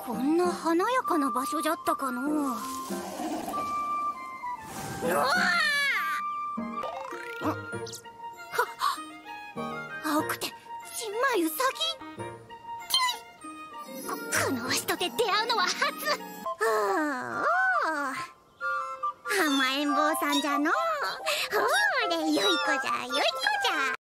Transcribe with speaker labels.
Speaker 1: こんな華やかな場所じゃったかのう。うわあ！はっ、青くて新米ウサギ。この人で出会うのは初。ああ、甘えん坊さんじゃのう。ほーれ、よい子じゃよい子じゃ。